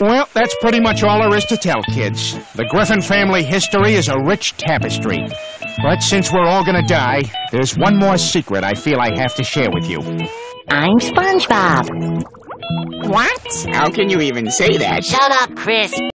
Well, that's pretty much all there is to tell, kids. The Griffin family history is a rich tapestry. But since we're all gonna die, there's one more secret I feel I have to share with you. I'm SpongeBob. What? How can you even say that? Shut up, Chris.